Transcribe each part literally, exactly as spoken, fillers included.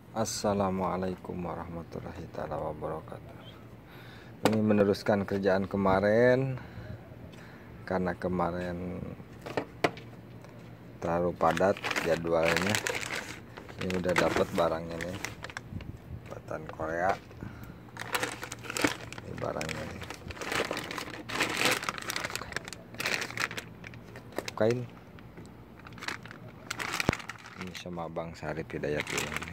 Assalamualaikum warahmatullahi taala wabarakatuh. Ini meneruskan kerjaan kemarin, karena kemarin terlalu padat jadwalnya. Ini udah dapat barangnya nih, buatan Korea. Ini barangnya nih. Kain. Ini sama Bang Sarip Hidayat ini.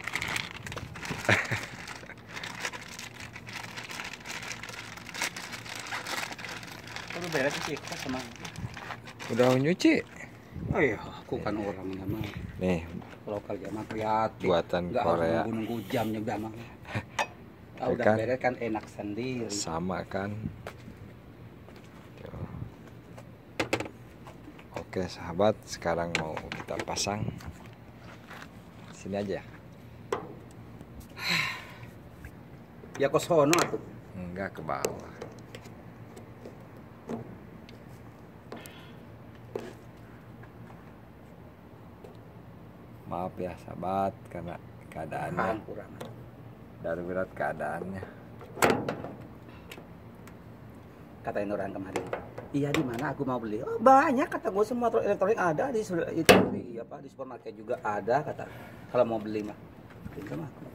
Udah beres sih, kita sama. Udah nyuci. Oh iya, aku kan orang yang mah. Nih, Lokal zaman kreatif. buatan Nggak Korea. harus nunggu jamnya udah mah. Ah, udah Kan? beres kan enak sendiri. Sama kan. Tuh. Oke sahabat, sekarang mau kita pasang. Sini aja. Ya kok sono atuh. Enggak, ke bawah. Maaf ya sahabat, karena keadaannya kurang. darurat keadaannya. Katain orang kemarin. Iya di mana aku mau beli? Oh, banyak kata gue, semua elektronik ada di itu di apa di supermarket juga ada kata. Kalau mau beli mah. Beli sama aku.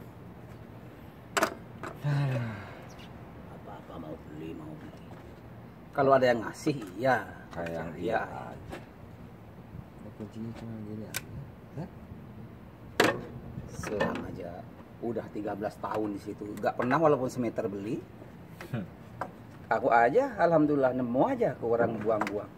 Apa-apa mau beli, mau beli. Kalau ada yang ngasih, iya. Kayak yang iya. Ini kuncinya cuma gini aja. Hah? Selang aja udah tiga belas tahun di situ. Gak pernah walaupun semeter beli. Aku aja alhamdulillah nemu aja ke orang buang-buang.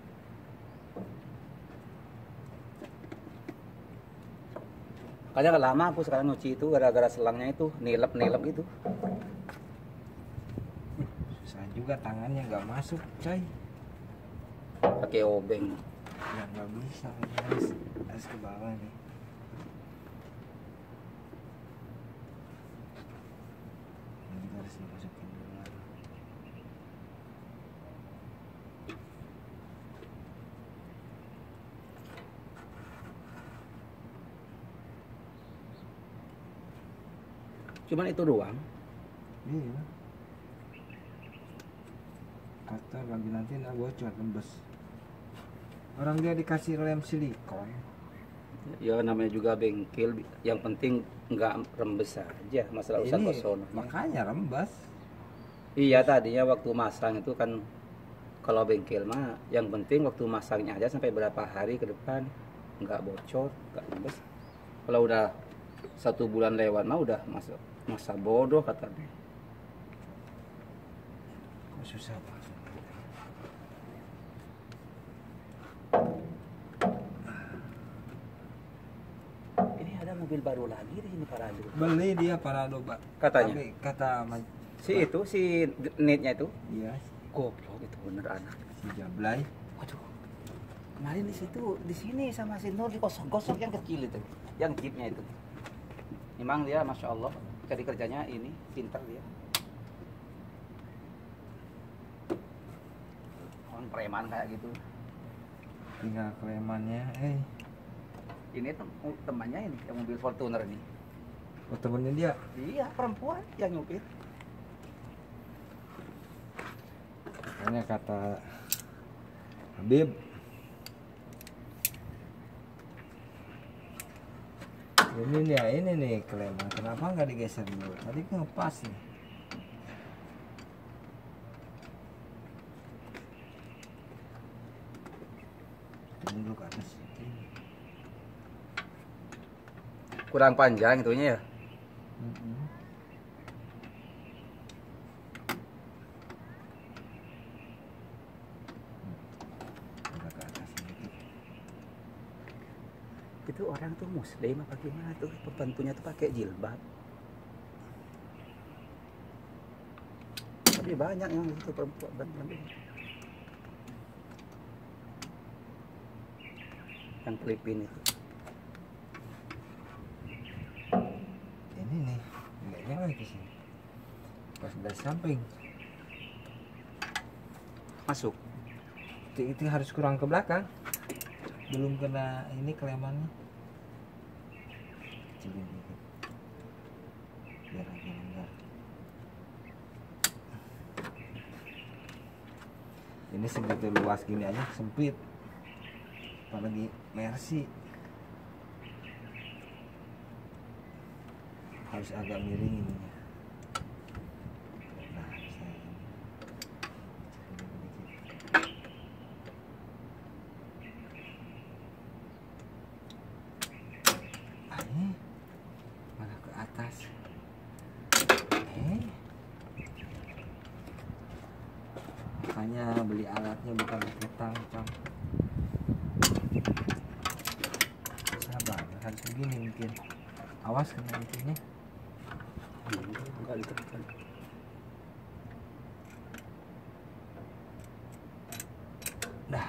Makanya lama aku sekarang nyuci itu gara-gara selangnya itu nilep-nilep gitu. Susah juga, tangannya nggak masuk, coy. Pakai obeng. Ya nggak bisa, harus, harus ke bawah nih. Ini harus dimasukin dulu. Cuman itu doang. Iya. Kotor lagi nanti nggak bocor, lembes. Orang dia dikasih lem silikon. Ya namanya juga bengkel, yang penting nggak rembes aja masalah urusan Ini kosono. makanya rembes. Iya tadinya waktu masang itu kan kalau bengkel mah yang penting waktu masangnya aja sampai berapa hari ke depan nggak bocor, nggak rembes. Kalau udah satu bulan lewat mah udah masa masa bodoh katanya. Kok susah pak? Ini ada mobil baru lagi di sini Parado. Beli dia Parado pak. Katanya. Tapi kata ma- Si itu si netnya itu iya goblok itu bener anak. si Jablay. Waduh. Kemarin di situ di sini sama si Nur digosok-gosok yang kecil itu, yang jeepnya itu. Memang dia masya Allah cari kerjanya ini pintar dia. Orang preman kayak gitu. Tinggal klemannya, eh. Ini tem temannya ini yang mobil Fortuner ini. Oh temennya dia. Iya perempuan yang nyupir. Makanya kata Habib, ini nih, ini nih kleman. Kenapa nggak digeser dulu? Tadi ngepas nih. Ini dulu ke atas. Kurang panjang itunya ya. Mm-mm. Udah ke atas sedikit. Itu orang tuh muslim apa gimana tuh pembantunya tuh pakai jilbab. Tapi banyak yang itu perempuan bantu. Yang Filipina itu. Ini nih, nggak nyala ke sini. Pas dari samping, Masuk. itu, itu harus kurang ke belakang. Belum kena ini klemannya. Kecilin dikit. ini segitu luas gini aja sempit, apalagi Mercy harus agak miring ini. Nah, saya ini. Ah, ini malah ke atas. Eh, makanya beli alatnya bukan pakai tangkap. Sabar, harus begini mungkin. Awas kena itunya. Enggak ditekan. Dah.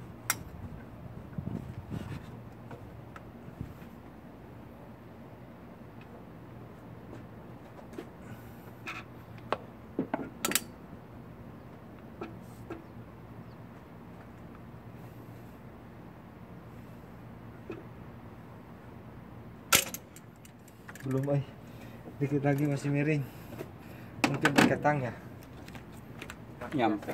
Belum, eh. Dikit lagi masih miring. Mungkin pakai tang ya. Nyampe.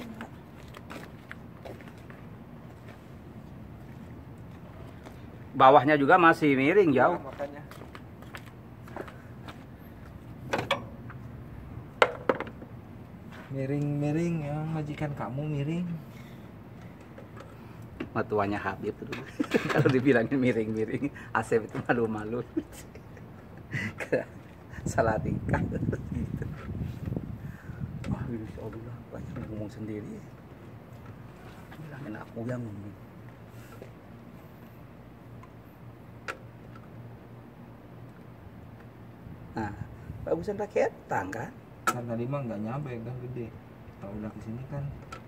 Bawahnya juga masih miring jauh. Nah, makanya. Miring-miring ya, majikan kamu miring. Matuanya Habib tuh. Kalau dibilangin miring-miring, Asep itu malu-malu. Salah tingkah gitu. Wah, Insya Allah banyak yang ngomong sendiri. Bilangin aku yang ngomong. Nah, bagusan pakai tang kan? Kan tadi mah nggak nyampe, kan gede. Kalau udah kesini kan.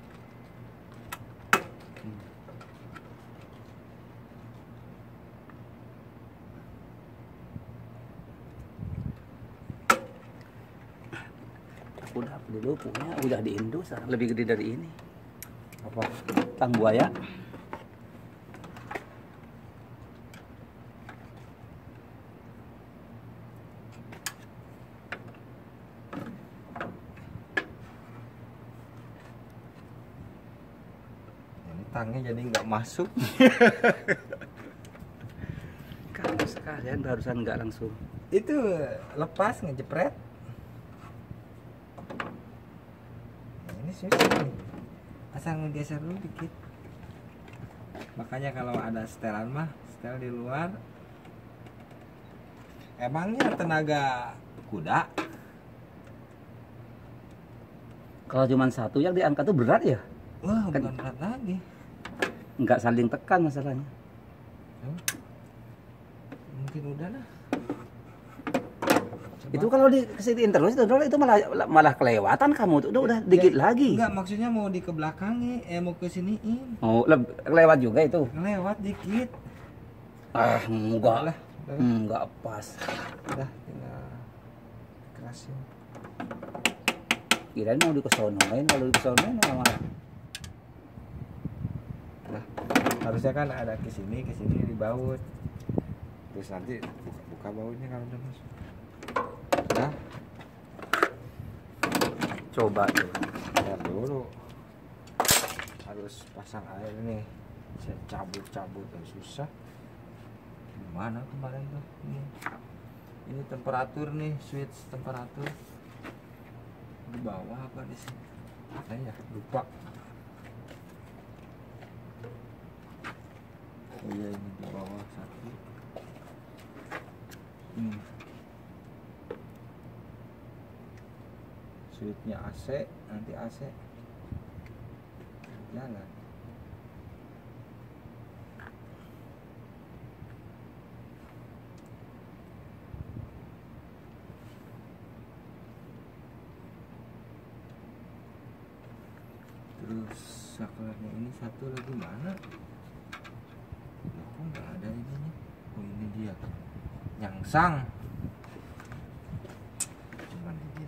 Hmm. Udah dulu punya, udah di Indo sekarang lebih gede dari ini. Apa? Tang buaya. Ini tangnya jadi nggak masuk. Kamu sekalian barusan nggak langsung. Itu lepas ngejepret. Nah, ini susah nih. Asal ngegeser dulu dikit. Makanya kalau ada setelan mah, setel di luar. Emangnya tenaga kuda? Kalau cuma satu yang diangkat tuh berat ya? Wah, Kan- bukan berat lagi. Nggak saling tekan masalahnya. Hmm? Mungkin udah lah. Coba. Itu kalau di kesini terus itu itu malah malah kelewatan kamu tuh udah, udah dikit Ya, lagi. enggak, maksudnya mau di ke belakangnya, eh mau ke siniin. Oh, le- lewat juga itu. Ngelewat dikit. Ah, enggak. Udah, udah, Enggak pas. udah tinggal kerasin. Kirain mau dikesonoin, kalau dikesonoin malah. Nah, harusnya kan ada ke sini, ke sini dibaut. Terus nanti buka, buka bautnya kalau udah masuk. Nah, Coba tuh. lihat dulu. Harus pasang air nih. Saya cabut-cabut dan susah. Gimana kemarin tuh? Ini, ini temperatur nih, switch temperatur. Di bawah apa di sini? Ada ya? Lupa. Oh iya, ini di bawah satu. Hmm. Switchnya A C, nanti A C jalan. Terus saklarnya ini satu lagi mana? Loh, kok nggak ada ininya? Oh, ini dia, nyangsang. Cuman begini.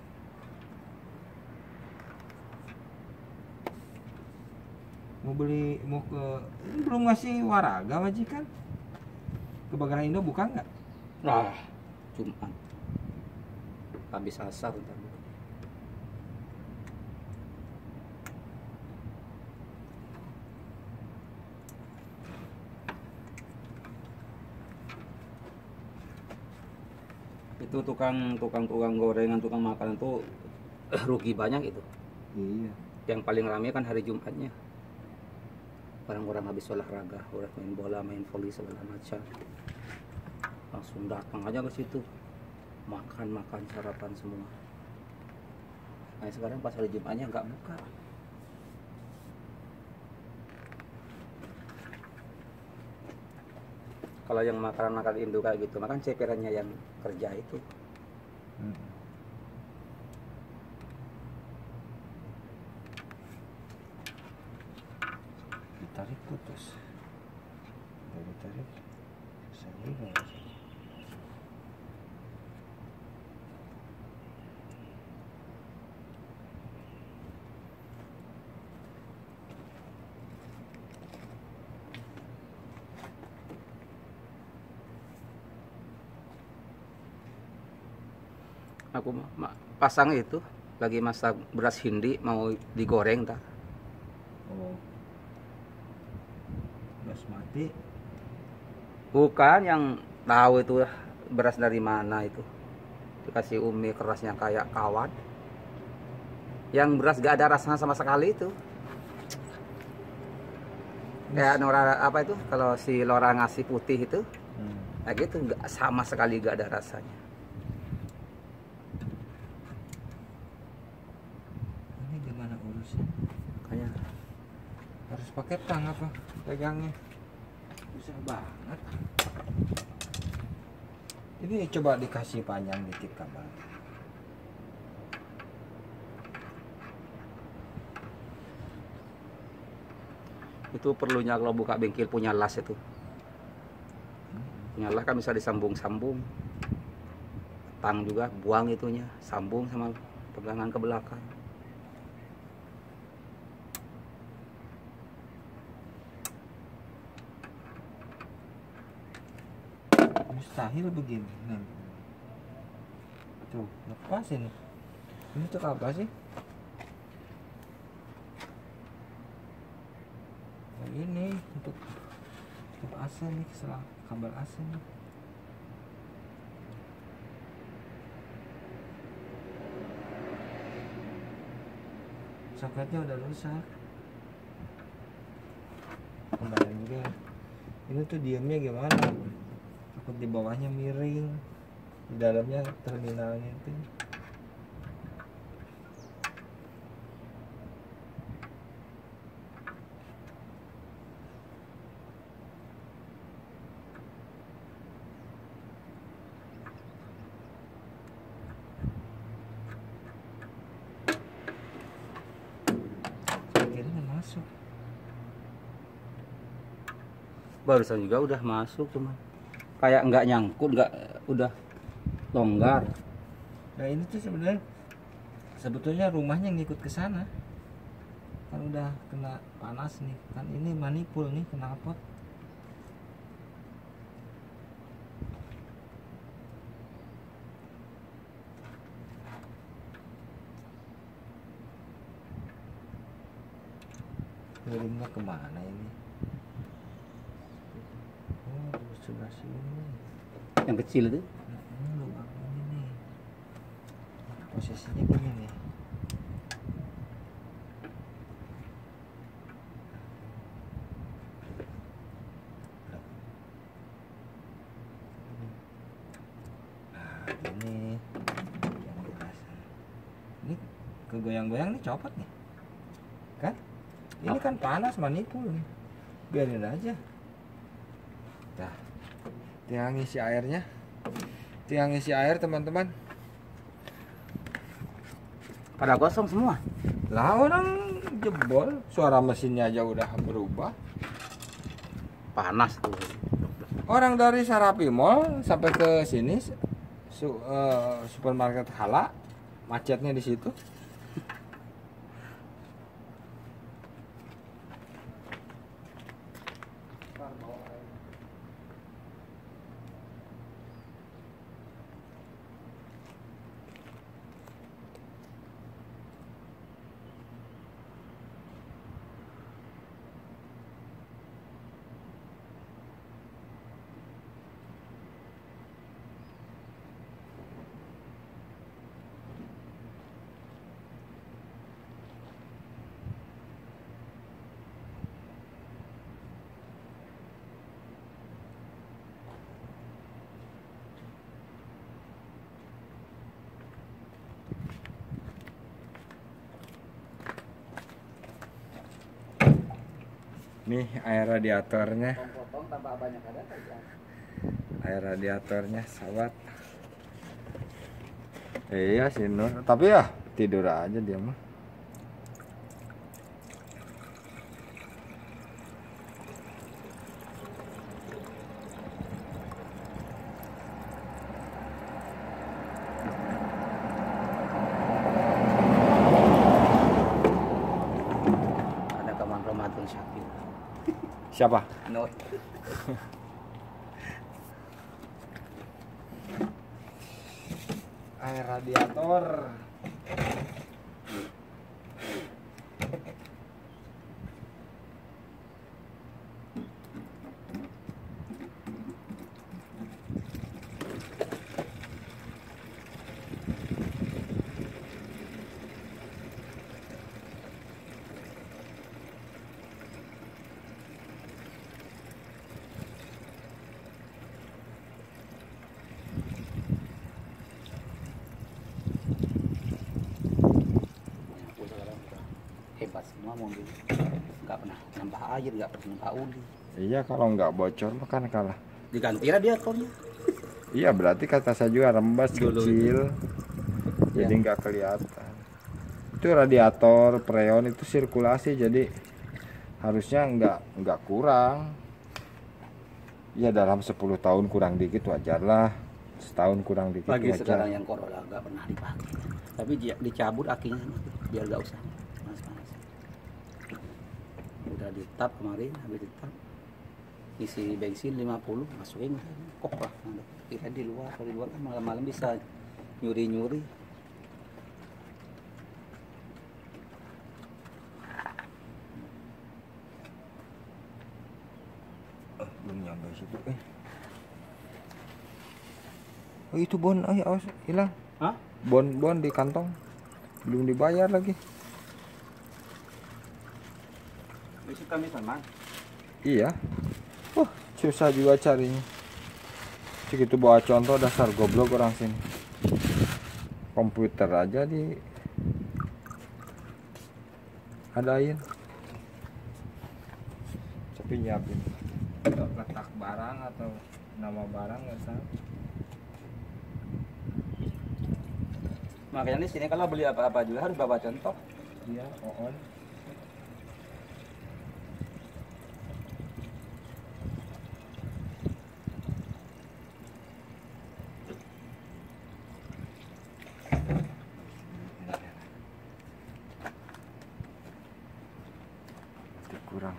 Mau beli, mau ke, ini belum ngasih waraga majikan. Ke Bagaran Indo buka nggak? Nah, Jumat. Habis asar ntar. Itu tukang tukang tukang gorengan, tukang makanan tuh rugi banyak itu. Iya. Yang paling ramai kan hari Jumatnya. Orang-orang habis olahraga, orang main bola, main voli segala macam. Langsung datang aja ke situ. Makan-makan sarapan semua. Nah, sekarang pas hari Jumatnya nggak buka. Kalau yang makanan-makanan Indo kayak gitu, makan ceperannya yang kerja itu. Hmm. Ditarik putus. Dari tarik. Bisa juga. Aku ma- ma- pasang itu lagi masak beras hindi mau digoreng tak. Oh. Basmati. Bukan yang tahu itu beras dari mana itu. Dikasih umi kerasnya kayak kawat. Yang beras gak ada rasanya sama sekali itu. Kayak Nora apa itu kalau si Lora ngasih putih itu, Hmm. kayak gitu nggak sama sekali gak ada rasanya. Ini gimana urusnya? Kayak Harus pakai tang apa pegangnya? Susah banget. Ini coba dikasih panjang dikit kabar. itu perlunya kalau buka bengkel punya las itu. Punya las kan bisa disambung-sambung. Tang juga buang itunya, sambung sama pegangan ke belakang. Mustahil begini. Nih. Tuh, lepas ini. Ini tuh apa sih? Nah, ini untuk untuk A C nih, selang kabel A C nih. Soketnya udah rusak. Kembali juga. Ini tuh diamnya gimana? Takut di bawahnya miring, di dalamnya terminalnya itu. Akhirnya masuk. Barusan juga udah masuk cuman kayak nggak nyangkut, nggak udah longgar. Nah ini tuh sebenarnya sebetulnya rumahnya ngikut ke sana. Kan udah kena panas nih. Kan ini manipul nih kena pot. Ngirimnya kemana ini? Oh, di sebelah sini. Yang kecil itu Hmm, lubang ini nih. Posisinya gini nih. Nah, gini. Yang jelas. Ini kegoyang-goyang nih copot nih. Kan? Ini kan panas manipul nih. Biarin aja. Nah, tinggal ngisi airnya. Tinggal ngisi air teman-teman. pada kosong semua. Lah orang jebol, suara mesinnya aja udah berubah. Panas tuh. Orang dari Sarapi Mall sampai ke sini su, eh, supermarket Hala, macetnya di situ. Nih air radiatornya, Potong-potong tambah banyak ada aja. air radiatornya sahabat. Iya si Nur, tapi ya tidur aja dia mah. Ada kawan Ramadan Syakir. Siapa? Nur. Air radiator. Aku sekarang udah hebat semua mobil. Nggak pernah nambah air, nggak pernah nambah oli. Iya kalau nggak bocor mah kan kalah. Diganti radiatornya. Iya berarti kata saya juga rembes Dulu kecil, jadi Ya. nggak kelihatan. Itu radiator freon itu sirkulasi, jadi harusnya nggak nggak kurang. Ya dalam sepuluh tahun kurang dikit wajar lah, setahun kurang dikit Bagi wajar. sekarang yang Corolla nggak pernah dipakai. Tapi dia- dicabut akinya sama tuh, biar nggak usah panas-panas. Udah ditap kemarin, habis ditap isi bensin lima puluh, masukin kok lah. Kira di luar, kalau di luar kan malam-malam bisa nyuri-nyuri. Eh, belum nyampe situ eh. Oh itu bon, oh awas hilang. Hah? Bon bon di kantong belum dibayar lagi. Bisa kami sama. Iya. Wah susah juga carinya. Segitu bawa contoh dasar goblok orang sini. Komputer aja di adain. Tapi nyiapin letak barang atau nama barang nggak tahu. Makanya di sini kalau beli apa-apa juga harus bawa contoh. Iya, on. Kurang.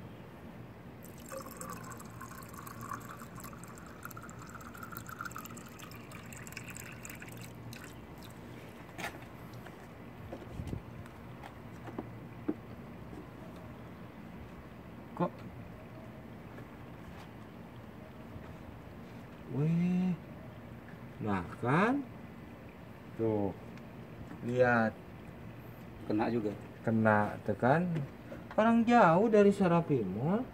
Kok? Wih. Nah kan? Tuh. Lihat. Kena juga. Kena tekan. Orang jauh dari Sarapimol.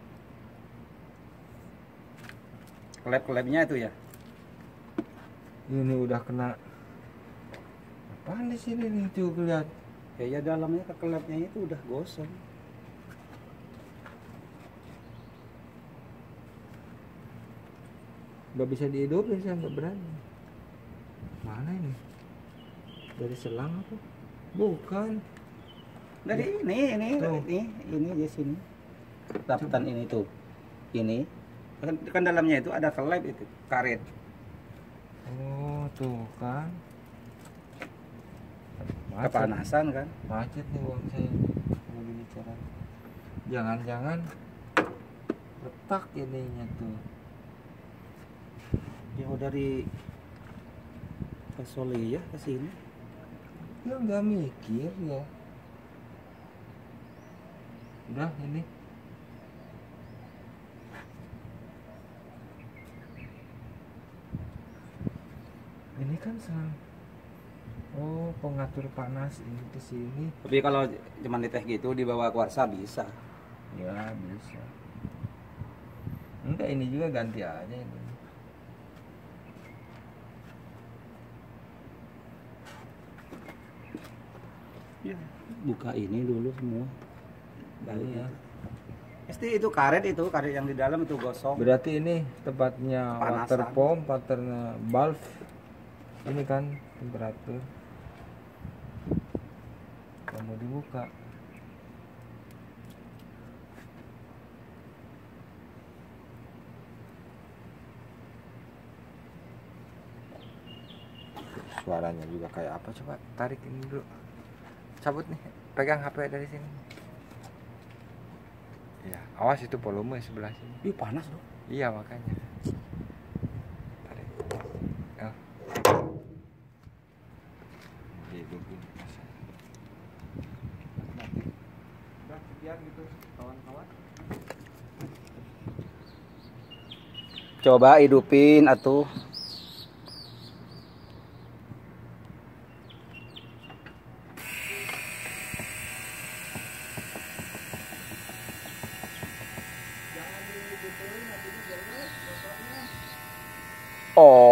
Kelep-kelepnya itu ya. Ini udah kena. Apaan di sini nih tuh lihat. Ya, ya dalamnya ke kelepnya itu udah gosong. Nggak bisa dihidupin, saya nggak berani. Mana ini? Dari selang apa? Bukan. Dari ini, ini, Tuh. ini, ini di sini. Rapetan ini tuh. Ini. Kan, kan dalamnya itu ada kelep itu, karet. Oh tuh kan. Macet. Kepanasan kan. Macet nih uang saya lagi bicara. Jangan-jangan retak ininya tuh. Jauh dari ke Solia ke sini. Ya nggak mikir ya. Udah ini. Ini kan selang. Oh, pengatur panas ini ke sini. Tapi kalau cuma di teh gitu dibawa kuarsa bisa. Ya, bisa. Enggak, ini juga ganti aja ini. Ya. Buka ini dulu semua. Iya. Es pasti itu karet itu karet yang di dalam itu gosong. Berarti ini tempatnya Panasan. water pump, waternya valve. Ini kan temperatur. Kamu dibuka. Suaranya juga kayak apa, coba tarik ini dulu, cabut nih, pegang H P dari sini ya, awas itu volume sebelah sini. Ih panas dong. Iya makanya tarik. Oh. Hidupin nanti udah sekian gitu kawan-kawan. Coba hidupin atuh. Oh